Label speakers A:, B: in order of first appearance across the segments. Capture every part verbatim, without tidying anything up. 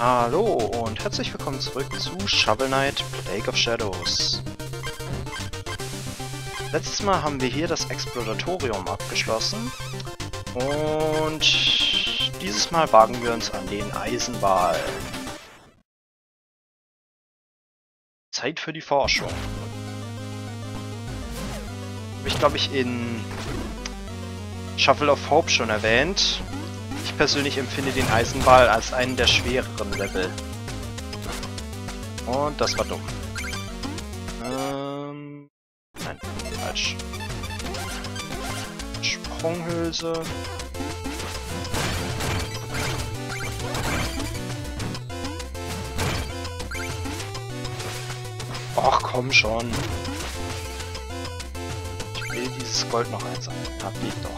A: Hallo und herzlich willkommen zurück zu Shovel Knight Plague of Shadows. Letztes Mal haben wir hier das Exploratorium abgeschlossen und dieses Mal wagen wir uns an den Eisenwal. Zeit für die Forschung. Habe ich glaube ich in Shovel of Hope schon erwähnt. Ich persönlich empfinde den Eisenwal als einen der schwereren Level. Und das war dumm. Ähm... Nein, falsch. Sprunghülse. Och, komm schon. Ich will dieses Gold noch einsammeln. Hab ich doch.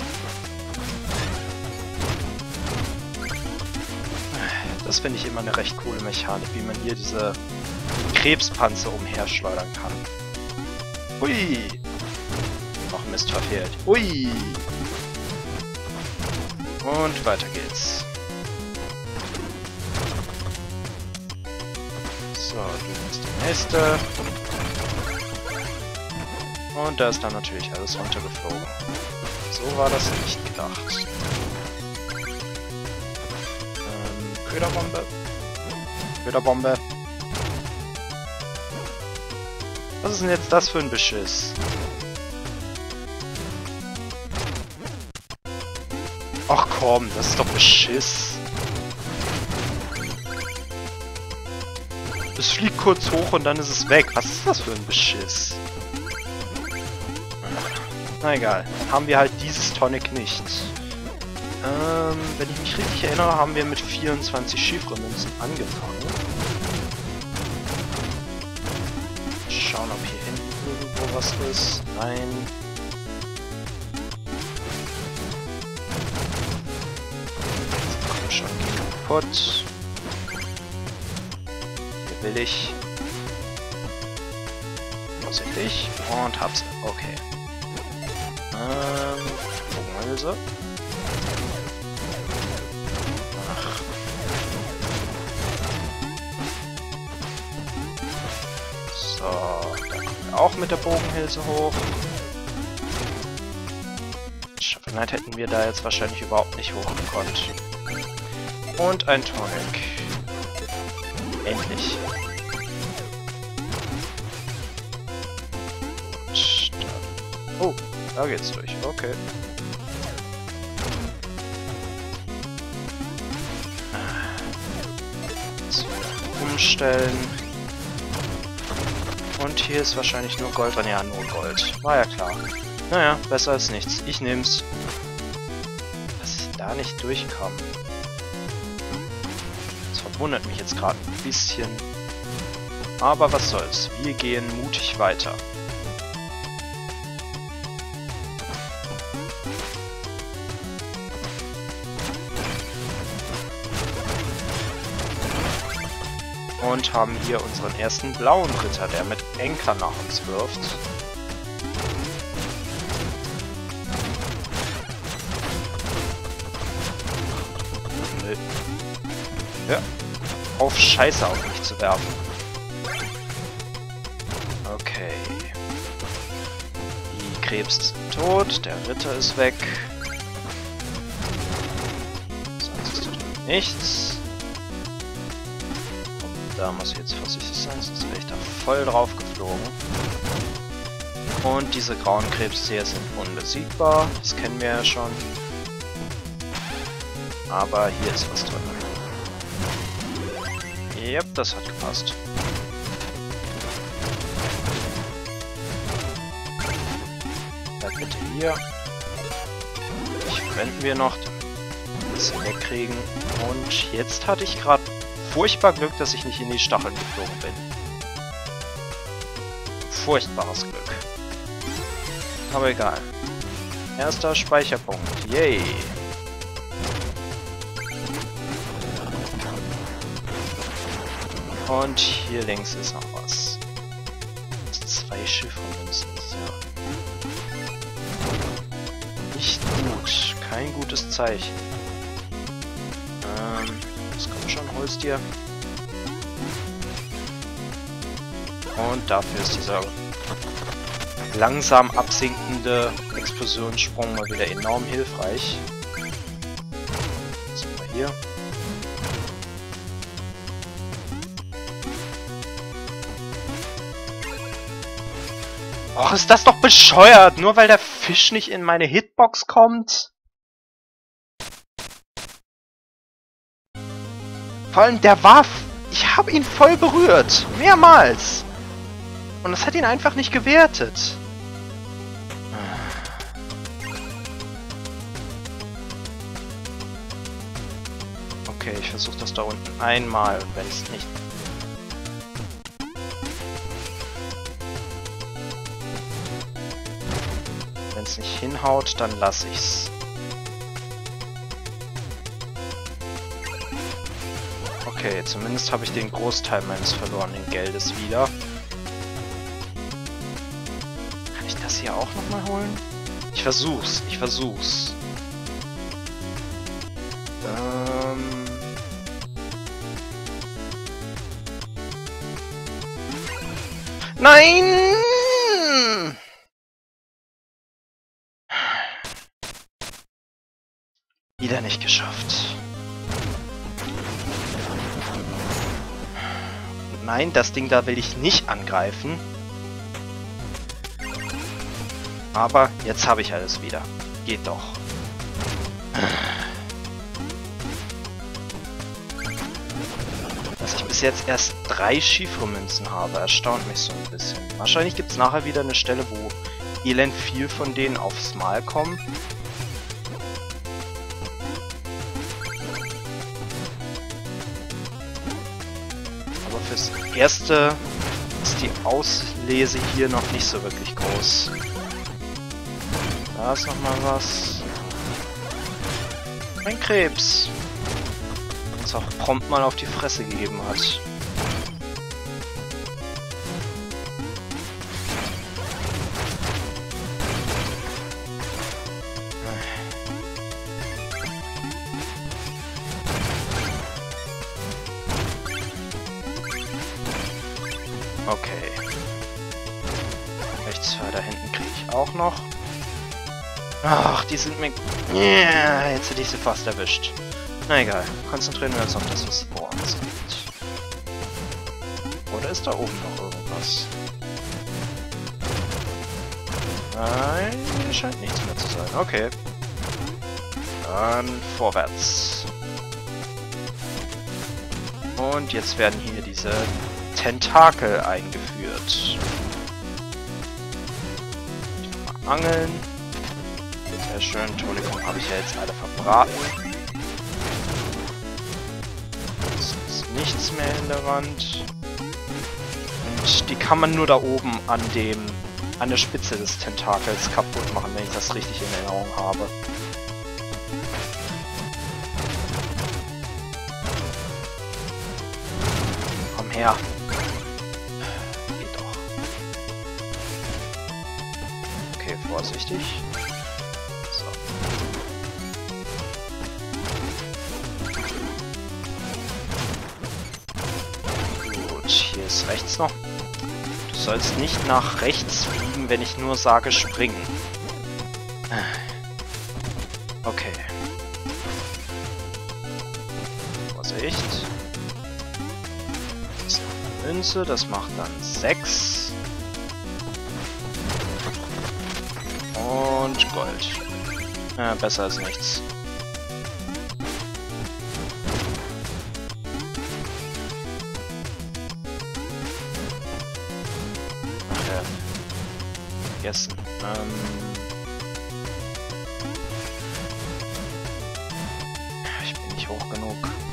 A: Das finde ich immer eine recht coole Mechanik, wie man hier diese Krebspanzer umherschleudern kann. Hui! Noch Mist verfehlt. Hui! Und weiter geht's. So, du bist die nächste. Und da ist dann natürlich alles runtergeflogen. So war das nicht gedacht. Köderbombe. Köderbombe. Was ist denn jetzt das für ein Beschiss? Ach komm, das ist doch Beschiss. Es fliegt kurz hoch und dann ist es weg. Was ist das für ein Beschiss? Na egal, haben wir halt dieses Tonic nicht. Ähm, wenn ich mich richtig erinnere, haben wir mit vierundzwanzig Chiffre-Münzen angefangen. Schauen, ob hier hinten irgendwo was ist. Nein. Komm schon, geh kaputt. Hier will ich. Vorsichtig. Und hab's. Okay. Ähm, Bogenhülse. So, da kommen wir auch mit der Bogenhülse hoch. Shovel Knight hätten wir da jetzt wahrscheinlich überhaupt nicht hochgekonnt. Und ein Tonic. Endlich. Gut, dann... Oh, da geht's durch. Okay. So, umstellen. Und hier ist wahrscheinlich nur Gold dran. Ja, nur Gold. War ja klar. Naja, besser als nichts. Ich nehm's. Dass ich da nicht durchkomme. Das verwundert mich jetzt gerade ein bisschen. Aber was soll's. Wir gehen mutig weiter. Und haben hier unseren ersten blauen Ritter, der mit Enker nach uns wirft. Nö. Ja. Auf Scheiße auf mich zu werfen. Okay. Die Krebs ist tot, der Ritter ist weg. Sonst ist da nichts. Da muss ich jetzt vorsichtig sein, sonst wäre ich da voll drauf geflogen. Und diese grauen Krebse hier sind unbesiegbar, das kennen wir ja schon. Aber hier ist was drin. Yep, das hat gepasst. Bleib bitte hier. Ich verwenden wir noch, damit wir das wegkriegen. Und jetzt hatte ich gerade furchtbar Glück, dass ich nicht in die Stacheln geflogen bin. Furchtbares Glück. Aber egal. Erster Speicherpunkt. Yay! Und hier links ist noch was. Zwei Chiffre-Münzen. Ja. Nicht gut. Kein gutes Zeichen. Ähm, was kommt du schon, holst dir. Und dafür ist dieser langsam absinkende Explosionssprung mal wieder enorm hilfreich. Was haben wir hier? Och, ist das doch bescheuert! Nur weil der Fisch nicht in meine Hitbox kommt? Vor allem, der war... Ich habe ihn voll berührt. Mehrmals. Und das hat ihn einfach nicht gewertet. Okay, ich versuche das da unten einmal. Und wenn es nicht... Wenn es nicht hinhaut, dann lasse ich's. Okay, zumindest habe ich den Großteil meines verlorenen Geldes wieder. Kann ich das hier auch nochmal holen? Ich versuch's, ich versuch's. Ähm... Nein! Wieder nicht geschafft. Nein, das Ding da will ich nicht angreifen. Aber jetzt habe ich alles wieder. Geht doch. Dass ich bis jetzt erst drei Chiffre-Münzen habe, erstaunt mich so ein bisschen. Wahrscheinlich gibt es nachher wieder eine Stelle, wo elend viel von denen aufs Mal kommen. Fürs Erste ist die Auslese hier noch nicht so wirklich groß. Da ist noch mal was. Ein Krebs. Was auch prompt mal auf die Fresse gegeben hat. Okay. Rechts da hinten kriege ich auch noch. Ach, die sind mir... Yeah, jetzt hätte ich sie fast erwischt. Na egal, konzentrieren wir uns auf das, was vor uns liegt. Oder ist da oben noch irgendwas? Nein, hier scheint nichts mehr zu sein. Okay. Dann vorwärts. Und jetzt werden hier diese Tentakel eingeführt. Angeln. Sehr schön. Entschuldigung, habe ich ja jetzt alle verbraten. Es ist nichts mehr in der Wand. Und die kann man nur da oben an dem an der Spitze des Tentakels kaputt machen, wenn ich das richtig in Erinnerung habe. Komm her. Vorsichtig. So. Gut, hier ist rechts noch. Du sollst nicht nach rechts fliegen, wenn ich nur sage springen. Okay. Vorsicht. Das ist eine Münze, das macht dann sechs. Und Gold. Ja, besser als nichts. Ach ja. Vergessen. Ähm. Ich bin nicht hoch genug.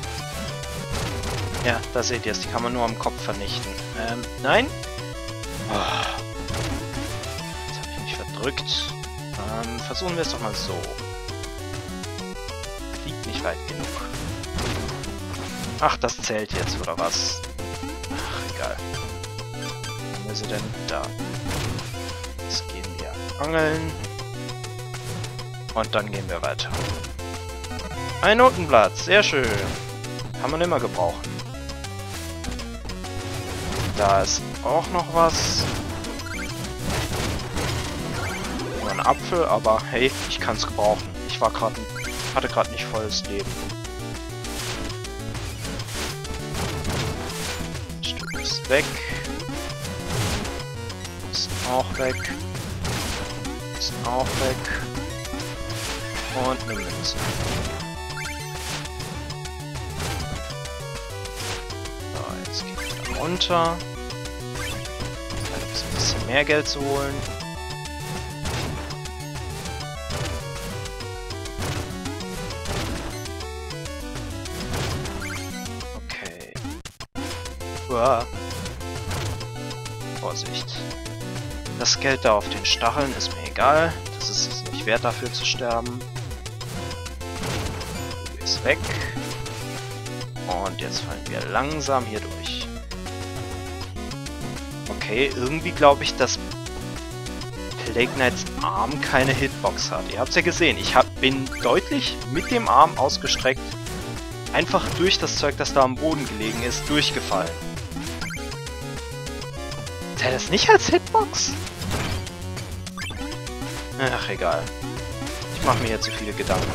A: Ja, da seht ihr es. Die kann man nur am Kopf vernichten. Ähm, nein? Oh. Jetzt habe ich mich verdrückt. Ähm, versuchen wir es doch mal so. Fliegt nicht weit genug. Ach, das zählt jetzt, oder was? Ach, egal. Wo ist sie denn? Da. Jetzt gehen wir angeln. Und dann gehen wir weiter. Ein Notenblatt, sehr schön. Kann man immer gebrauchen. Da ist auch noch was. Nur ein Apfel, aber hey, ich kann es gebrauchen. Ich war gerade, hatte gerade nicht volles Leben. Ein Stück ist weg. Ist auch weg. Ist auch weg. Und eine Münze. So, jetzt geht wieder runter. Da gibt es ein bisschen mehr Geld zu holen. Okay. Uah. Vorsicht. Das Geld da auf den Stacheln ist mir egal. Das ist es nicht wert, dafür zu sterben. Du gehst weg. Und jetzt fallen wir langsam hier durch. Okay, irgendwie glaube ich, dass Plague Knights Arm keine Hitbox hat. Ihr habt es ja gesehen. Ich hab, bin deutlich mit dem Arm ausgestreckt einfach durch das Zeug, das da am Boden gelegen ist, durchgefallen. Zählt das nicht als Hitbox? Ach, egal. Ich mache mir hier zu viele Gedanken.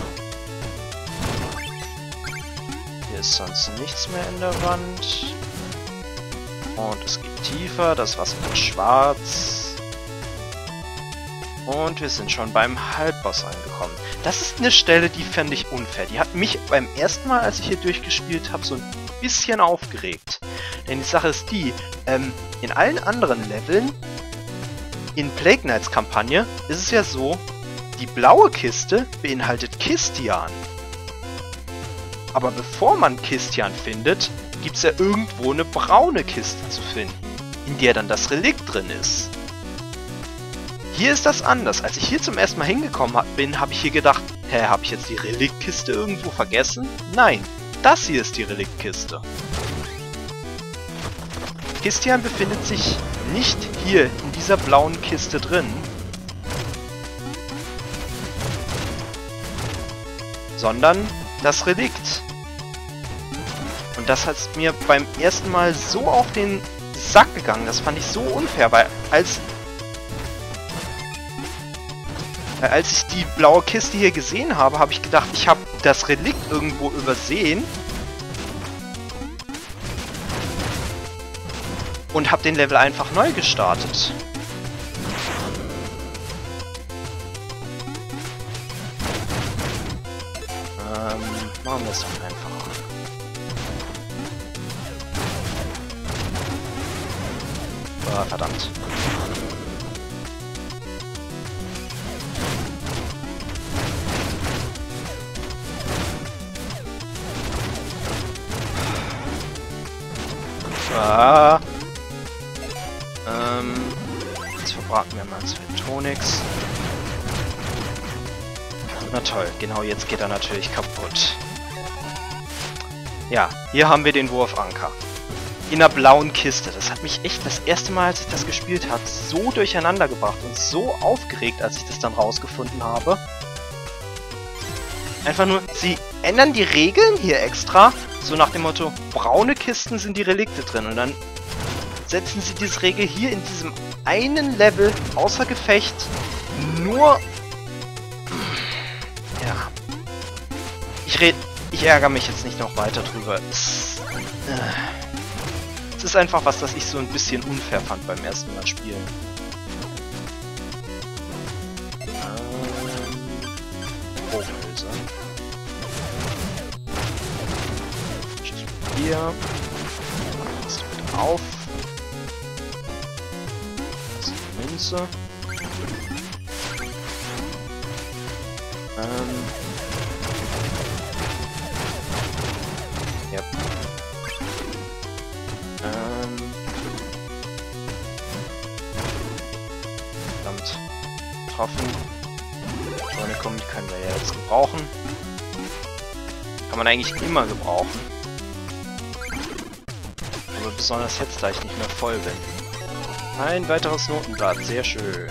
A: Hier ist sonst nichts mehr in der Wand. Und es geht tiefer. Das Wasser wird schwarz. Und wir sind schon beim Halbboss angekommen. Das ist eine Stelle, die fand ich unfair. Die hat mich beim ersten Mal, als ich hier durchgespielt habe, so ein bisschen aufgeregt. Denn die Sache ist die, ähm, in allen anderen Leveln in Plague Knights Kampagne ist es ja so, die blaue Kiste beinhaltet Kistian. Aber bevor man Kistian findet, gibt es ja irgendwo eine braune Kiste zu finden, in der dann das Relikt drin ist. Hier ist das anders. Als ich hier zum ersten Mal hingekommen bin, habe ich hier gedacht, hä, habe ich jetzt die Reliktkiste irgendwo vergessen? Nein, das hier ist die Reliktkiste. Kistian befindet sich nicht hier in dieser blauen Kiste drin, sondern das Relikt. Und das hat mir beim ersten Mal so auf den Sack gegangen. Das fand ich so unfair, weil als, weil als ich die blaue Kiste hier gesehen habe, habe ich gedacht, ich habe das Relikt irgendwo übersehen. Und habe den Level einfach neu gestartet. Ähm, machen wir es dann einfach. Ah, verdammt. Ah. Ähm, jetzt verbraten wir mal zwei Tonics. Na toll, genau jetzt geht er natürlich kaputt. Ja, hier haben wir den Wurfanker. In einer blauen Kiste. Das hat mich echt das erste Mal, als ich das gespielt habe, so durcheinander gebracht und so aufgeregt, als ich das dann rausgefunden habe. Einfach nur, sie ändern die Regeln hier extra, so nach dem Motto, braune Kisten sind die Relikte drin und dann setzen sie diese Regel hier in diesem einen Level außer Gefecht nur... Ja. Ich red... Ich ärgere mich jetzt nicht noch weiter drüber. Es, äh, es ist einfach was, das ich so ein bisschen unfair fand beim ersten Mal spielen. Ähm... Bogenhülse. Hier. Das wird auf. Münze. Ähm. Ja. Ähm. Verdammt. Getroffen. Tonicum, die können wir ja jetzt gebrauchen. Kann man eigentlich immer gebrauchen. Aber besonders jetzt, da ich nicht mehr voll bin. Ein weiteres Notenblatt, sehr schön.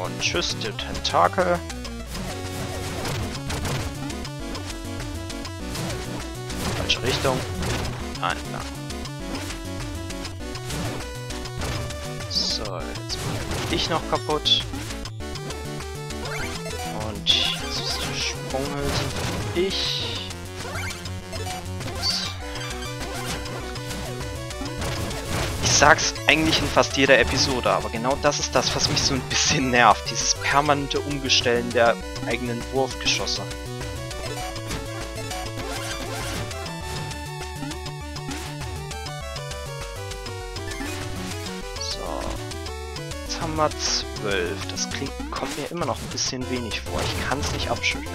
A: Und tschüss, der Tentakel. Falsche Richtung. Ah, nicht lang. So, jetzt machen wir dich noch kaputt. Und jetzt ist die Sprunghülse für ich. Ich sag's eigentlich in fast jeder Episode, aber genau das ist das, was mich so ein bisschen nervt. Dieses permanente Umgestellen der eigenen Wurfgeschosse. So. Jetzt haben wir zwölf. Das klingt, kommt mir immer noch ein bisschen wenig vor. Ich kann es nicht abschütteln.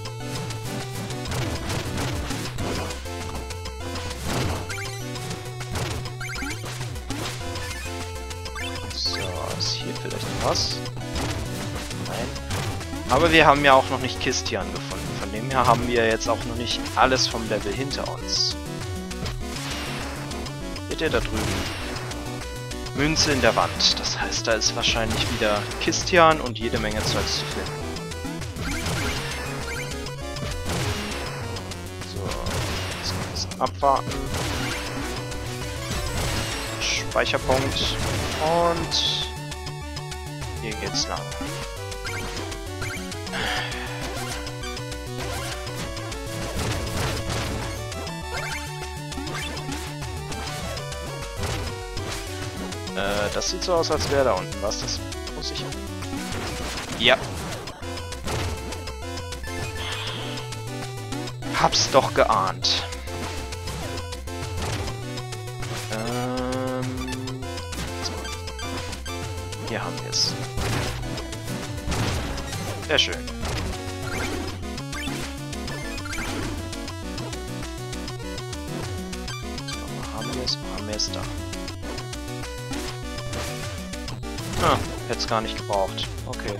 A: Vielleicht was? Nein. Aber wir haben ja auch noch nicht Kistian gefunden. Von dem her haben wir jetzt auch noch nicht alles vom Level hinter uns. Seht ihr da drüben? Münze in der Wand. Das heißt, da ist wahrscheinlich wieder Kistian und jede Menge Zeugs zu finden. So, jetzt ein bisschen abwarten. Speicherpunkt. Und hier geht's lang. Äh, das sieht so aus, als wäre da unten was. Das muss ich... Ja. Hab's doch geahnt. Ähm... Hier haben wir es. Sehr schön. So, wo haben wir es? Wo haben wir es da? Ah, hätte es gar nicht gebraucht. Okay.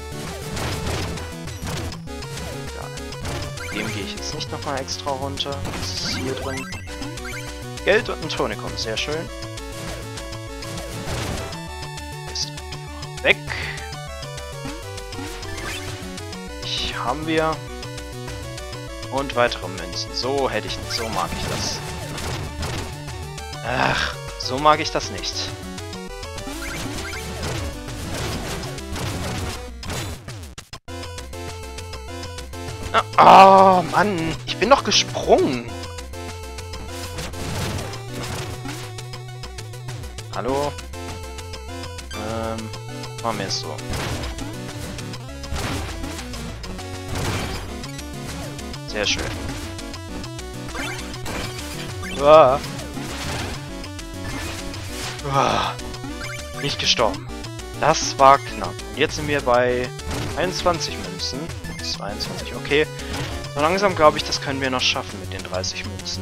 A: Egal. Dem gehe ich jetzt nicht nochmal extra runter. Was ist hier drin? Geld und ein Tonikum. Sehr schön. Ist einfach weg. Haben wir. Und weitere Münzen. So hätte ich nicht. So mag ich das. Ach, so mag ich das nicht. Oh, Mann. Ich bin doch gesprungen. Hallo? Ähm, machen wir es so. Sehr schön. Uah. Uah. Nicht gestorben. Das war knapp. Und jetzt sind wir bei einundzwanzig Münzen. zweiundzwanzig, okay. So langsam glaube ich, das können wir noch schaffen mit den dreißig Münzen.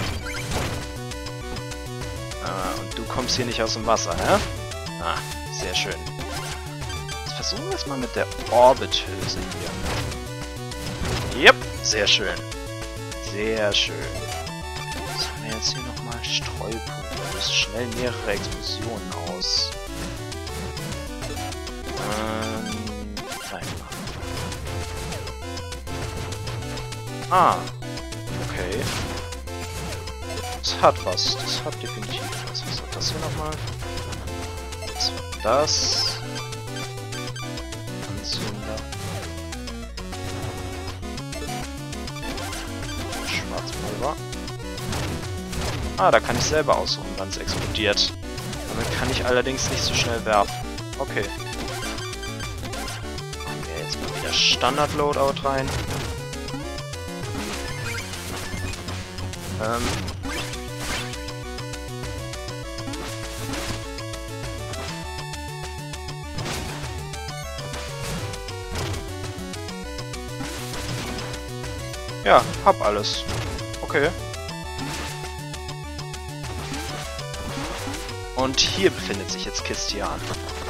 A: Ah, und du kommst hier nicht aus dem Wasser, ne? Ah, sehr schön. Jetzt versuchen wir es mal mit der Orbit-Hülse hier. Yep. Sehr schön. Sehr schön. Was haben wir jetzt hier nochmal? Streupunkte. Wir müssen schnell mehrere Explosionen aus. Ähm. Nein. Ah. Okay. Das hat was. Das hat definitiv was. Was hat das hier nochmal? Was war das? Anzünder. Schwarzpulver. Ah, da kann ich selber aussuchen, wann es explodiert. Damit kann ich allerdings nicht so schnell werfen. Okay. Machen wir jetzt mal wieder Standard-Loadout rein. Ähm. Ja, hab alles. Okay. Und hier befindet sich jetzt Kistian,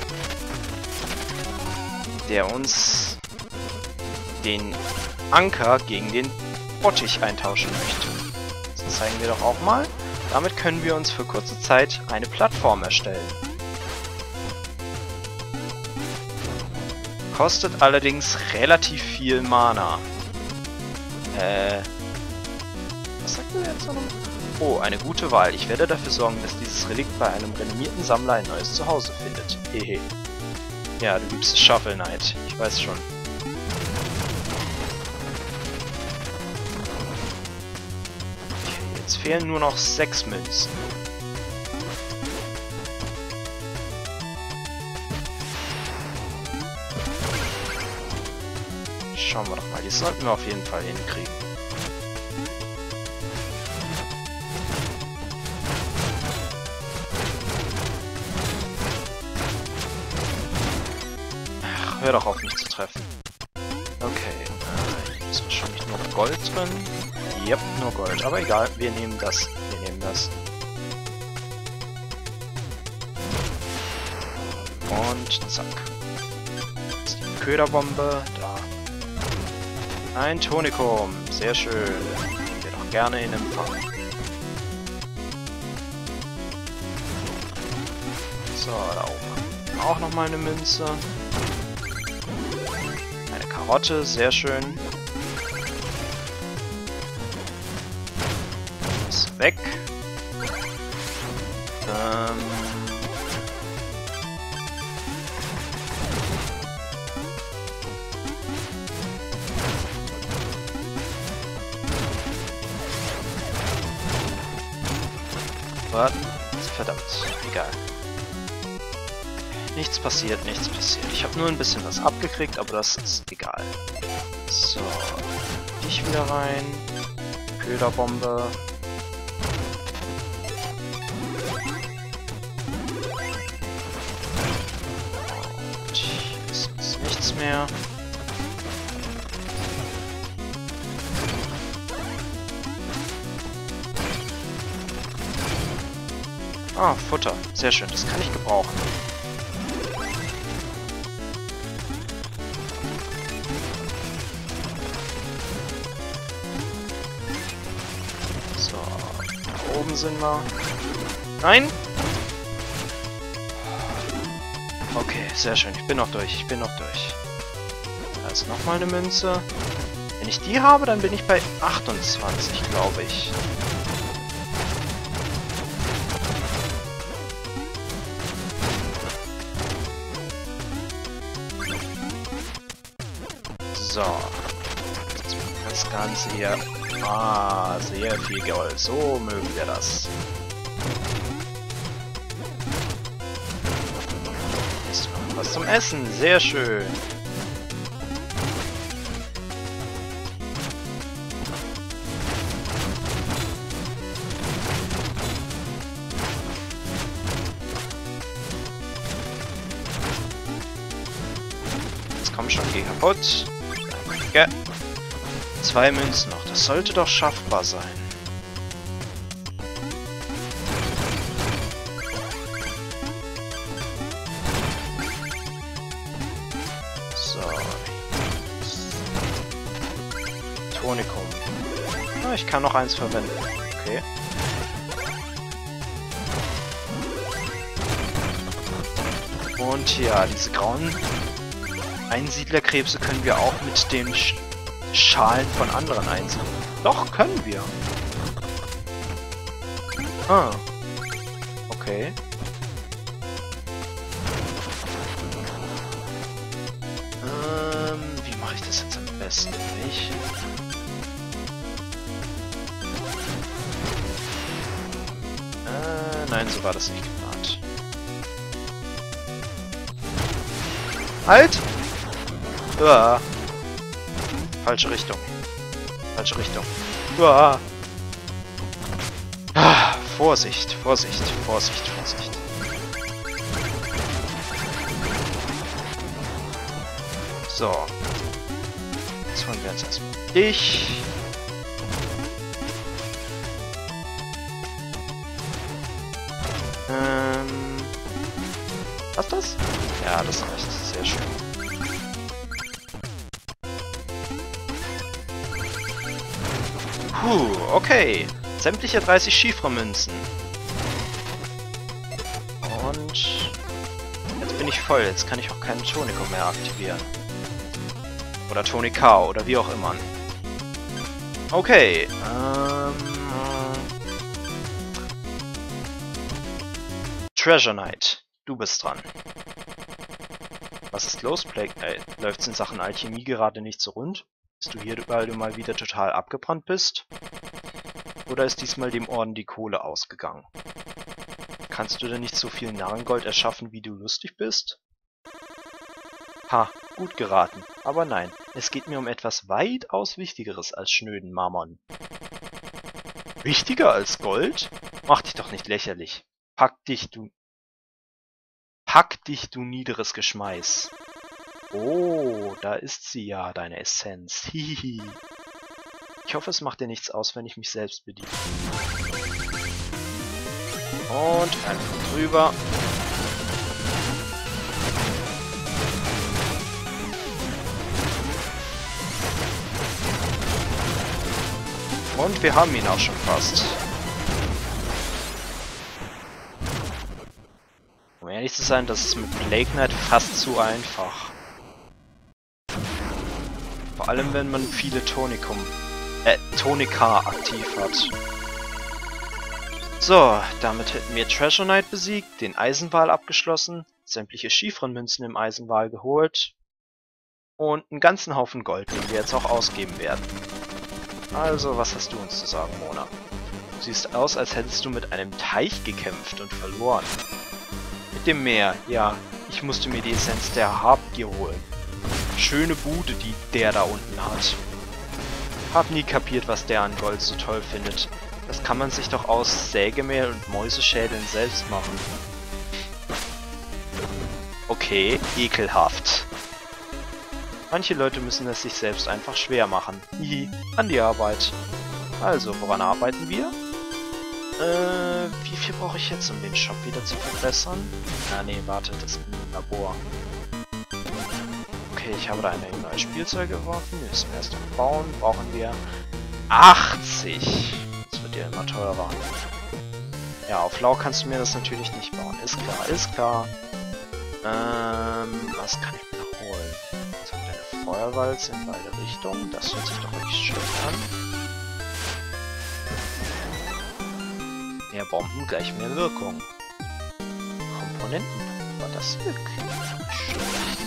A: der uns den Anker gegen den Bottich eintauschen möchte. Das zeigen wir doch auch mal. Damit können wir uns für kurze Zeit eine Plattform erstellen. Kostet allerdings relativ viel Mana. Äh... Was sagt er jetzt noch? Oh, eine gute Wahl. Ich werde dafür sorgen, dass dieses Relikt bei einem renommierten Sammler ein neues Zuhause findet. Hehe. Ja, du liebst Shovel Knight. Ich weiß schon. Okay, jetzt fehlen nur noch sechs Münzen. Schauen wir doch mal. Die sollten wir auf jeden Fall hinkriegen. Ach, hör doch auf, mich zu treffen. Okay, äh, hier ist wahrscheinlich nur Gold drin. Yep, nur Gold. Aber egal, wir nehmen das. Wir nehmen das. Und zack. Das ist die Köderbombe. Da. Ein Tonikum. Sehr schön. Nehmen wir doch gerne in Empfang. So, da oben auch nochmal eine Münze. Eine Karotte. Sehr schön. Ist weg. Ähm... Verdammt, egal. Nichts passiert, nichts passiert. Ich habe nur ein bisschen was abgekriegt, aber das ist egal. So, dich wieder rein. Köderbombe. Und hier ist jetzt nichts mehr. Ah, Futter. Sehr schön, das kann ich gebrauchen. So, da oben sind wir. Nein! Okay, sehr schön. Ich bin noch durch, ich bin noch durch. Da ist nochmal eine Münze. Wenn ich die habe, dann bin ich bei achtundzwanzig, glaube ich. So, jetzt wird das Ganze hier. Ah, sehr viel Gold. So mögen wir das. Ist noch was zum Essen. Sehr schön. Jetzt komm schon, geh kaputt. Zwei Münzen noch. Das sollte doch schaffbar sein. So. Tonikum. Ah, ich kann noch eins verwenden. Okay. Und ja, diese grauen Einsiedlerkrebse können wir auch mit den Sch Schalen von anderen einsiedeln. Doch, können wir. Ah. Okay. Ähm, wie mache ich das jetzt am besten? Nicht? Äh, nein, so war das nicht geplant. Halt! Uah. Falsche Richtung. Falsche Richtung. Uah. Ah, Vorsicht, Vorsicht, Vorsicht, Vorsicht. So. Jetzt holen wir uns erstmal dich. Ähm. Was das? Ja, das reicht. Sehr schön. Puh, okay. Sämtliche dreißig Chiffre-Münzen. Und jetzt bin ich voll. Jetzt kann ich auch keinen Tonikum mehr aktivieren. Oder Tony K. oder wie auch immer. Okay. Ähm, Treasure Knight. Du bist dran. Was ist los, Plague Knight? Läuft's in Sachen Alchemie gerade nicht so rund? Bist du hier, weil du mal wieder total abgebrannt bist? Oder ist diesmal dem Orden die Kohle ausgegangen? Kannst du denn nicht so viel Narrengold erschaffen, wie du lustig bist? Ha, gut geraten. Aber nein, es geht mir um etwas weitaus Wichtigeres als schnöden Mammon. Wichtiger als Gold? Mach dich doch nicht lächerlich. Pack dich, du... Pack dich, du niederes Geschmeiß. Oh, da ist sie ja, deine Essenz. Hihihi. Ich hoffe, es macht dir nichts aus, wenn ich mich selbst bediene. Und einfach drüber. Und wir haben ihn auch schon fast. Um ehrlich zu sein, das ist mit Plague Knight fast zu einfach. Vor allem, wenn man viele Tonikum, äh, Tonika aktiv hat. So, damit hätten wir Treasure Knight besiegt, den Eisenwal abgeschlossen, sämtliche Chiffrenmünzen im Eisenwal geholt und einen ganzen Haufen Gold, den wir jetzt auch ausgeben werden. Also, was hast du uns zu sagen, Mona? Du siehst aus, als hättest du mit einem Teich gekämpft und verloren. Mit dem Meer, ja, ich musste mir die Essenz der Habgier holen. Schöne Bude, die der da unten hat. Hab nie kapiert, was der an Gold so toll findet. Das kann man sich doch aus Sägemehl und Mäuseschädeln selbst machen. Okay, ekelhaft. Manche Leute müssen es sich selbst einfach schwer machen. Hihi, an die Arbeit. Also, woran arbeiten wir? Äh, wie viel brauche ich jetzt, um den Shop wieder zu verbessern? Ah, nee, warte, das ist ein Labor. Okay, ich habe da eine neue Spielzeug geworfen. Jetzt erst noch bauen. Brauchen wir achtzig. Das wird ja immer teurer. Ja, auf Lau kannst du mir das natürlich nicht bauen. Ist klar, ist klar. Ähm, was kann ich mir noch holen? Jetzt haben wir eine Feuerwalze in beide Richtungen. Das hört sich doch wirklich schön an. Mehr Bomben, gleich mehr Wirkung. Komponentenpulver, das wirkt schlecht.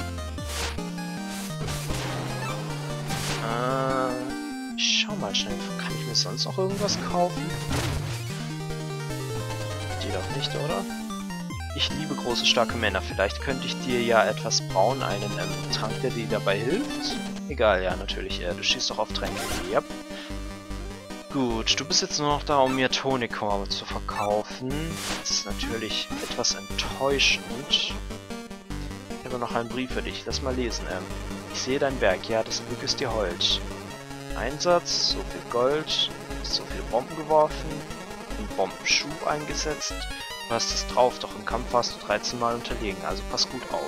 A: Äh, ich schau mal schnell, kann ich mir sonst noch irgendwas kaufen? Die doch nicht, oder? Ich liebe große, starke Männer. Vielleicht könnte ich dir ja etwas brauen, einen ähm, Trank, der dir dabei hilft. Egal, ja, natürlich. Äh, du schießt doch auf Tränke. Yep. Gut, du bist jetzt nur noch da, um mir Tonikum zu verkaufen. Das ist natürlich etwas enttäuschend. Ich habe noch einen Brief für dich. Lass mal lesen. Ähm, ich sehe dein Werk. Ja, das Glück ist dir hold. Einsatz, so viel Gold, so viele Bomben geworfen, einen Bombenschub eingesetzt. Du hast es drauf, doch im Kampf warst du dreizehn Mal unterlegen, also pass gut auf.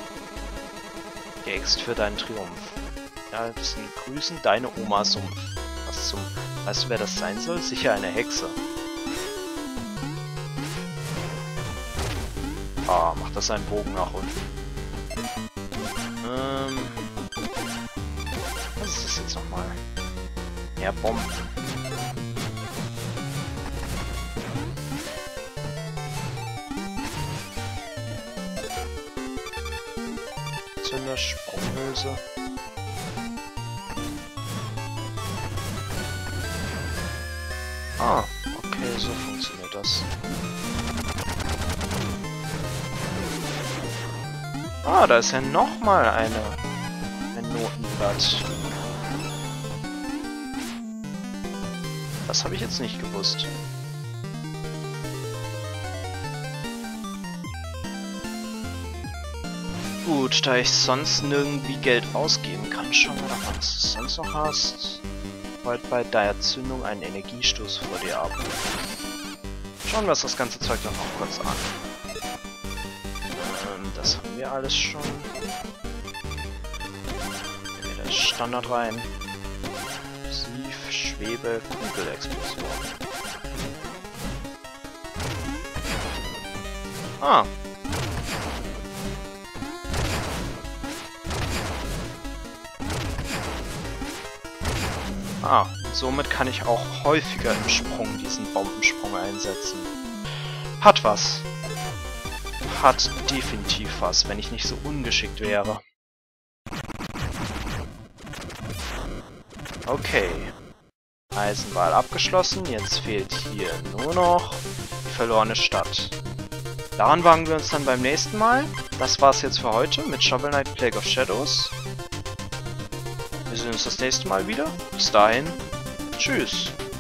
A: Geäxt für deinen Triumph. Ja, das sind Grüßen, deine Oma Sumpf. Was zum... Weißt du, wer das sein soll? Sicher eine Hexe. Ah, macht das einen Bogen nach unten. Ähm... Was ist das jetzt nochmal? Mehr Bomben. Zünder, Sprunghülse. Ah, okay, so funktioniert das. Ah, da ist ja nochmal eine, ein Notenblatt. Das habe ich jetzt nicht gewusst. Gut, da ich sonst nirgendwie Geld ausgeben kann, schauen wir doch mal, was du sonst noch hast. Heute bei der Zündung einen Energiestoß vor dir ab. Schauen wir uns das ganze Zeug doch noch kurz an. Ähm, das haben wir alles schon. Nehmen wir das Standard rein. Sief, Schwebe, Kugelexplosion. Ah. Ah, somit kann ich auch häufiger im Sprung diesen Bombensprung einsetzen. Hat was. Hat definitiv was, wenn ich nicht so ungeschickt wäre. Okay. Eisenball abgeschlossen. Jetzt fehlt hier nur noch die verlorene Stadt. Daran wagen wir uns dann beim nächsten Mal. Das war's jetzt für heute mit Shovel Knight Plague of Shadows. Wir sehen uns das nächste Mal wieder. Bis dahin. Tschüss.